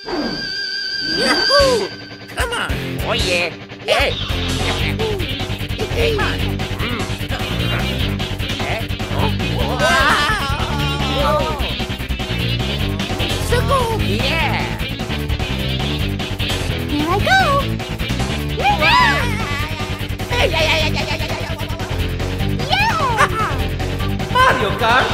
Yahoo! Come on! Oh yeah! Hey! Hey! Wow! So cool! Yeah! Here I go! Mario Kart